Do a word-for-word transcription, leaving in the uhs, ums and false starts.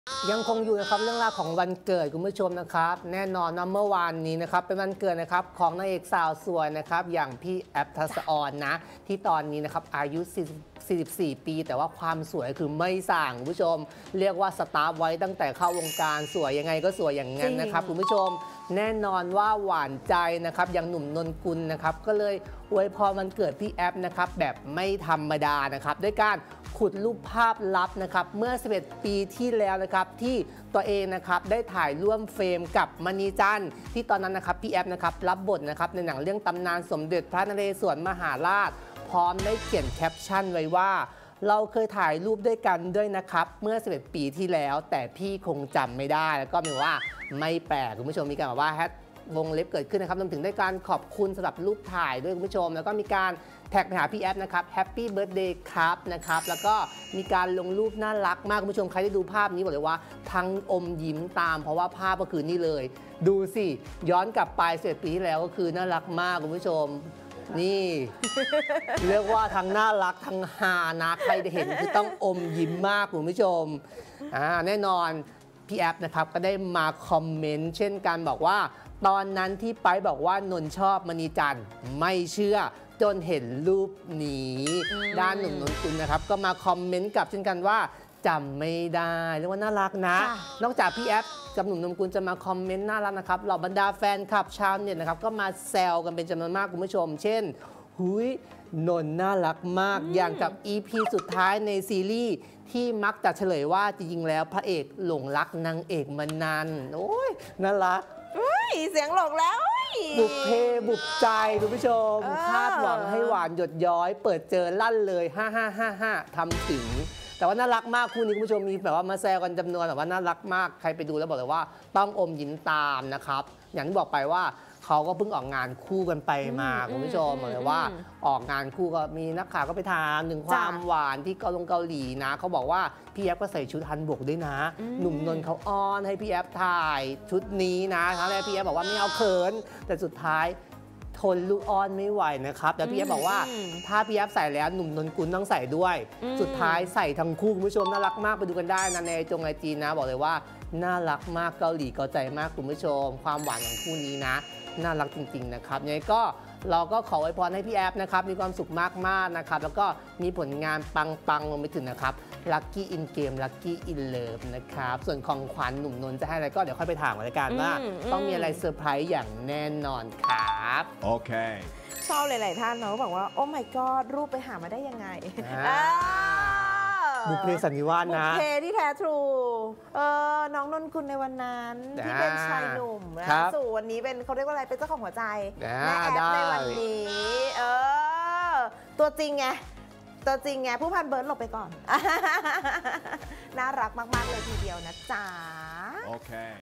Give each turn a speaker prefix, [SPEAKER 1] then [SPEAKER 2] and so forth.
[SPEAKER 1] ยังคงอยู่นะครับเรื่องราวของวันเกิดคุณผู้ชมนะครับแน่นอนนะเมื่อวานนี้นะครับเป็นวันเกิดนะครับของนางเอกสาวสวยนะครับอย่างพี่แอฟทัศออนนะที่ตอนนี้นะครับอายุสี่สิบสี่ปีแต่ว่าความสวยคือไม่ส่างคุณผู้ชมเรียกว่าสตาร์ฟไว้ตั้งแต่เข้าวงการสวยยังไงก็สวยอย่างนั้นนะครับคุณผู้ชมแน่นอนว่าหวานใจนะครับอย่างหนุ่มนนกุลนะครับก็เลยอวยพรวันเกิดพี่แอฟนะครับแบบไม่ธรรมดานะครับด้วยการขุดรูปภาพลับนะครับเมื่อสิบเอ็ดปีที่แล้วนะครับที่ตัวเองนะครับได้ถ่ายร่วมเฟรมกับมณีจันทร์ที่ตอนนั้นนะครับพี่แอฟนะครับรับบทนะครับในหนังเรื่องตำนานสมเด็จพระนเรศวรมหาราชพร้อมได้เขียนแคปชั่นไว้ว่าเราเคยถ่ายรูปด้วยกันด้วยนะครับเมื่อสิบเอ็ดปีที่แล้วแต่พี่คงจำไม่ได้แล้วก็มีว่าไม่แปลกคุณผู้ชมมีการบอกว่าแฮชวงเล็บเกิดขึ้นนะครับรวมถึงได้การขอบคุณสำหรับรูปถ่ายด้วยคุณผู้ชมแล้วก็มีการแท็กไปหาพี่แอฟนะครับแฮปปี้เบิร์ธเดย์ครับนะครับแล้วก็มีการลงรูปน่ารักมากคุณผู้ชมใครได้ดูภาพนี้บอกเลยว่าทั้งอมยิ้มตามเพราะว่าภาพก็คือนี่เลยดูสิย้อนกลับไปสิบเอ็ดปีที่แล้วก็คือน่ารักมากคุณผู้ชมนี่เรียกว่าทั้งน่ารักทั้งฮานะใครได้เห็นคือต้องอมยิ้มมากคุณผู้ชมอ่าแน่นอนพี่แอฟนะครับก็ได้มาคอมเมนต์เช่นกันบอกว่าตอนนั้นที่ไปบอกว่านนชอบมณีจันทร์ไม่เชื่อจนเห็นรูปนี้ด้านหนุ่มนนกุลนะครับก็มาคอมเมนต์กลับเช่นกันว่าจำไม่ได้เรียกว่าน่ารักนะนอกจากพี่แอฟกับหนุ่มนนกุลจะมาคอมเมนต์น่ารักนะครับเหล่าบรรดาแฟนคลับชาวเน็ตนะครับก็มาแซวกันเป็นจำนวนมากคุณผู้ชมเช่นหุยนนน่ารักมากอย่างกับ อี พี สุดท้ายในซีรีส์ที่มักจะเฉลยว่าจริงๆแล้วพระเอกหลงรักนางเอกมานานโอ้ยน่ารัก
[SPEAKER 2] เสียงหลงแล้ว
[SPEAKER 1] บุกเพบุกใจคุณผู้ชมคาดหวังให้หวานหยดย้อยเปิดเจอลั่นเลยห้าห้าห้าห้าทำถึงแต่ว่าน่ารักมากคู่นี้คุณผู้ชมมีแบบว่ามาแซวกันจำนวนแบบว่าน่ารักมากใครไปดูแล้วบอกเลยว่าต้องอมยิ้มตามนะครับอย่างที่บอกไปว่าเขาก็เพิ่งออกงานคู่กันไปมาคุณผู้ชมบอกเลยว่าออกงานคู่ก็มีนักข่าวก็ไปถามถึงความหวานที่เกาหลีเกาหลีนะเขาบอกว่าพี่แอฟก็ใส่ชุดฮันบกด้วยนะหนุ่มนนท์เขาอ้อนให้พี่แอฟถ่ายชุดนี้นะครั้งแรกพี่แอฟบอกว่าไม่เอาเขินแต่สุดท้ายทนลูกอ้อนไม่ไหวนะครับแต่พี่แอฟบอกว่าถ้าพี่แอฟใส่แล้วหนุ่มนนกุลต้องใส่ด้วยสุดท้ายใส่ทั้งคู่คุณผู้ชมน่ารักมากไปดูกันได้นะในจงไอจีนะบอกเลยว่าน่ารักมากเกาหลีเกาใจมากคุณผู้ชมความหวานของคู่นี้นะน่ารักจริงๆนะครับยังไงก็เราก็ขออวยพรให้พี่แอฟนะครับมีความสุขมากๆนะครับแล้วก็มีผลงานปังๆลงไปถึงนะครับ Lucky in Game Lucky in Love นะครับส่วนของขวัญหนุ่มนนท์จะให้อะไรก็เดี๋ยวค่อยไปถามกันละกันว่าต้องมีอะไรเซอร์ไพรส์อย่างแน่นอนครับ
[SPEAKER 3] โอเค
[SPEAKER 2] ชอบหลายๆท่านเนาะบอกว่าโอ้ my god รูปไปหามาได้ยังไง
[SPEAKER 1] บุพเพสันนิวาสนะ
[SPEAKER 2] บุพเพที่แท้ทรูเออน้องนนกุลในวันนั้นที่เป็นชายหนุ่มนะสู่วันนี้เป็นเขาเรียกว่าอะไรเป็นเจ้าของหัวใจแม่แอฟในวันนี้เออตัวจริงไงตัวจริงไงผู้พันเบิร์ดหลบไปก่อนน่ารักมากๆเลยทีเดียวนะจ๊ะ
[SPEAKER 3] โอเค